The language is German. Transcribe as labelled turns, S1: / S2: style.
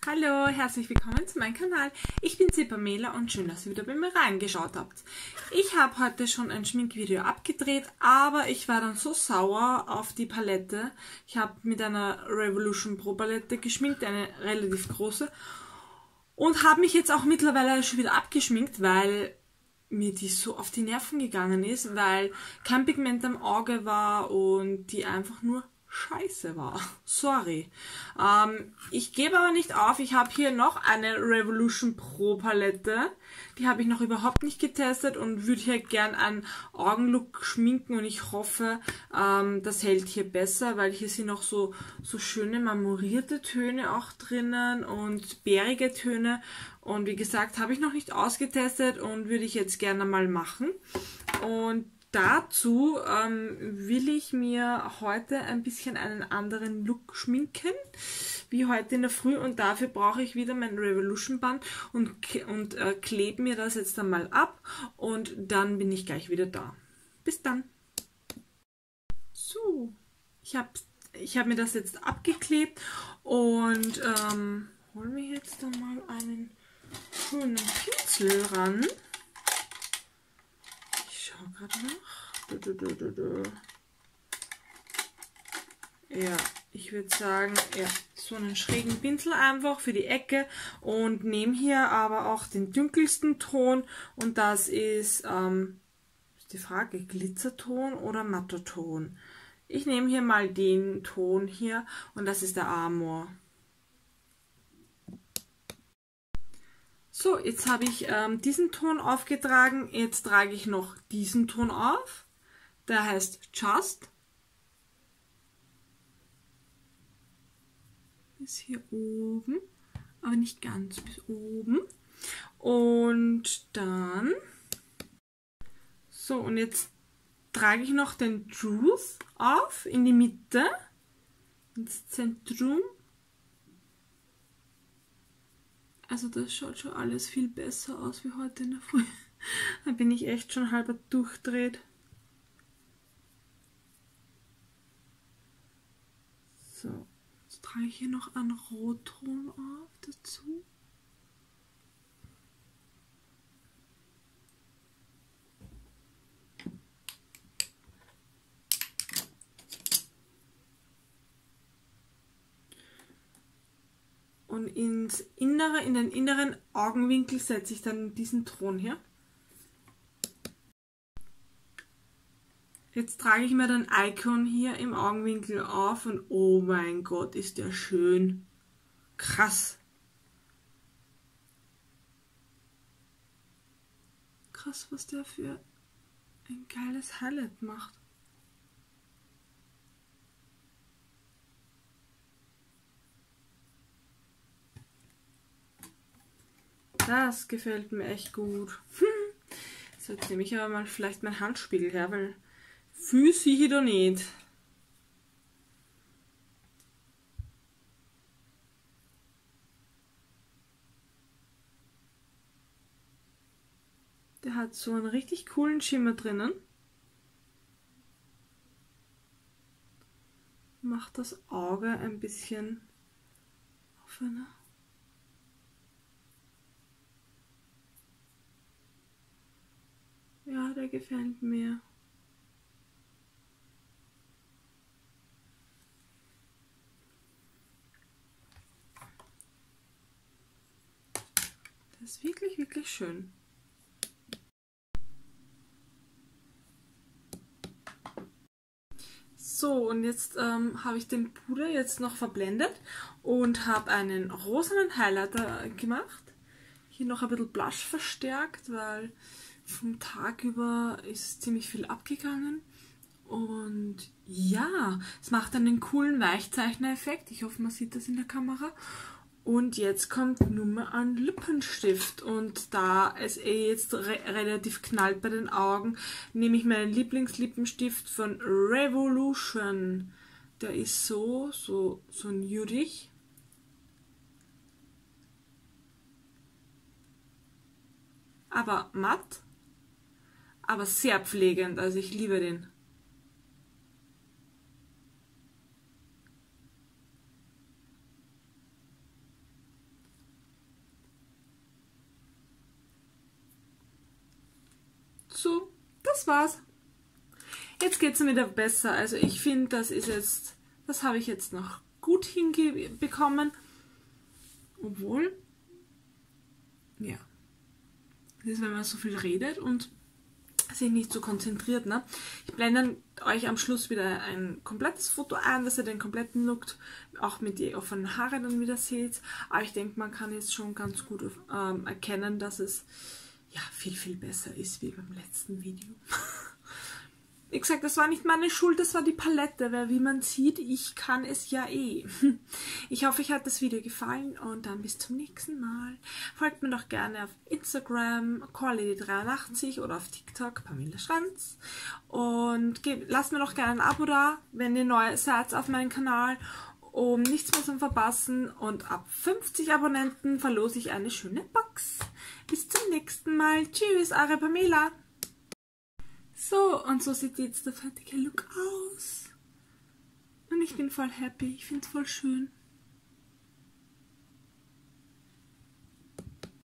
S1: Hallo, herzlich willkommen zu meinem Kanal. Ich bin Pamela und schön, dass ihr wieder bei mir reingeschaut habt. Ich habe heute schon ein Schminkvideo abgedreht, aber ich war dann so sauer auf die Palette. Ich habe mit einer Revolution Pro Palette geschminkt, eine relativ große, und habe mich jetzt auch mittlerweile schon wieder abgeschminkt, weil mir die so auf die Nerven gegangen ist, weil kein Pigment am Auge war und die einfach nur scheiße war. Sorry. Ich gebe aber nicht auf. Ich habe hier noch eine Revolution Pro Palette. Die habe ich noch überhaupt nicht getestet und würde hier gern einen Augenlook schminken und ich hoffe, das hält hier besser, weil hier sind noch so schöne marmorierte Töne auch drinnen und bärige Töne. Und wie gesagt, habe ich noch nicht ausgetestet und würde ich jetzt gerne mal machen. Und dazu will ich mir heute ein bisschen einen anderen Look schminken, wie heute in der Früh, und dafür brauche ich wieder mein Revolution Band und klebe mir das jetzt einmal ab und dann bin ich gleich wieder da. Bis dann! So, ich hab mir das jetzt abgeklebt und hole mir jetzt dann mal einen schönen Pinsel ran. Gerade noch. Ja, ich würde sagen, ja, so einen schrägen Pinsel einfach für die Ecke und nehme hier aber auch den dunkelsten Ton und das ist die Frage, Glitzerton oder Matterton. Ich nehme hier mal den Ton hier und das ist der Amor. So, jetzt habe ich diesen Ton aufgetragen, jetzt trage ich noch diesen Ton auf, der heißt Just. Bis hier oben, aber nicht ganz bis oben. Und dann, so, und jetzt trage ich noch den Truth auf in die Mitte, ins Zentrum. Also das schaut schon alles viel besser aus wie heute in der Früh. Da bin ich echt schon halb durchdreht. So, jetzt trage ich hier noch einen Rotton auf dazu. Und ins Innere, in den inneren Augenwinkel setze ich dann diesen Ton hier. Jetzt trage ich mir den Icon hier im Augenwinkel auf und oh mein Gott, ist der schön. Krass. Krass, was der für ein geiles Highlight macht. Das gefällt mir echt gut. So, jetzt nehme ich aber mal vielleicht meinen Handspiegel her, weil viel sehe ich da nicht. Der hat so einen richtig coolen Schimmer drinnen. Macht das Auge ein bisschen offener. Ja, der gefällt mir. Das ist wirklich, wirklich schön. So, und jetzt habe ich den Puder jetzt noch verblendet und habe einen rosanen Highlighter gemacht. Hier noch ein bisschen Blush verstärkt, weil vom Tag über ist ziemlich viel abgegangen. Und ja, es macht einen coolen Weichzeichner-Effekt. Ich hoffe, man sieht das in der Kamera. Und jetzt kommt nur mehr ein Lippenstift. Und da es jetzt relativ knallt bei den Augen, nehme ich meinen Lieblingslippenstift von Revolution. Der ist so nudig. Aber matt, aber sehr pflegend, also ich liebe den. das war's. Jetzt geht es mir wieder besser. Also ich finde, das habe ich jetzt noch gut hinbekommen. Obwohl, ja, das ist, wenn man so viel redet und sich nicht so konzentriert, ne? Ich blende euch am Schluss wieder ein komplettes Foto ein, dass ihr den kompletten Look auch mit den offenen Haaren dann wieder seht. Aber ich denke, man kann jetzt schon ganz gut erkennen, dass es ja viel, viel besser ist wie beim letzten Video. Wie gesagt, das war nicht meine Schuld, das war die Palette, weil wie man sieht, ich kann es ja eh. Ich hoffe, euch hat das Video gefallen und dann bis zum nächsten Mal. Folgt mir doch gerne auf Instagram, corlady83 oder auf TikTok, Pamela Schranz. Und lasst mir doch gerne ein Abo da, wenn ihr neu seid auf meinem Kanal, um nichts mehr zu verpassen. Und ab 50 Abonnenten verlose ich eine schöne Box. Bis zum nächsten Mal. Tschüss, eure Pamela. So, und so sieht jetzt der fertige Look aus. Und ich bin voll happy. Ich finde es voll schön.